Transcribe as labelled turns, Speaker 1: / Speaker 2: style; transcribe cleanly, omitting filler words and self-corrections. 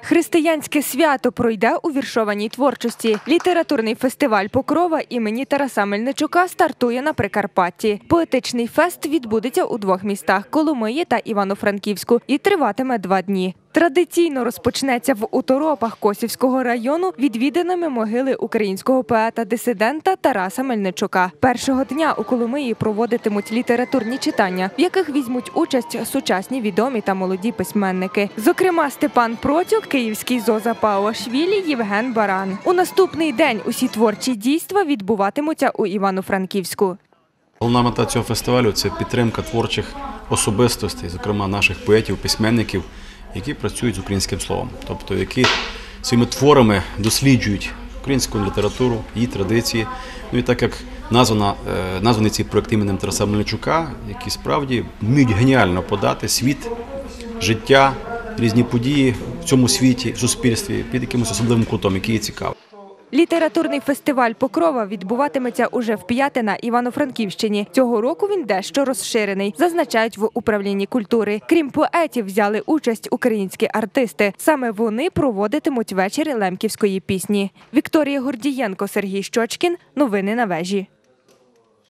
Speaker 1: Християнське свято пройде у віршованій творчості. Літературний фестиваль «Покрова» імені Тараса Мельничука стартує на Прикарпатті. Поетичний фест відбудеться у двох містах – Коломиї та Івано-Франківську і триватиме 2 дні. Традиційно розпочнеться в Уторопах Косівського району відвіданими могили українського поета-дисидента Тараса Мельничука. Першого дня у Коломиї проводитимуть літературні читання, в яких візьмуть участь сучасні відомі та молоді письменники. Зокрема, Степан Процюк, київський Зоза Пауашвілі, Євген Баран. У наступний день усі творчі дійства відбуватимуться у Івано-Франківську.
Speaker 2: Головна мета цього фестивалю – це підтримка творчих особистостей, зокрема наших поетів, письменників, які працюють з українським словом, тобто які своїми творами досліджують українську літературу, її традиції. Ну і так як названий цей проєкт іменем Тараса Мельничука, які справді вміють геніально подати світ, життя, різні події в цьому світі, в суспільстві під якимось особливим кутом, який є цікавий.
Speaker 1: Літературний фестиваль «Покрова» відбуватиметься уже вп'яте на Івано-Франківщині. Цього року він дещо розширений, зазначають в управлінні культури. Крім поетів, взяли участь українські артисти. Саме вони проводитимуть вечір лемківської пісні. Вікторія Гордієнко, Сергій Щочкін. Новини на вежі.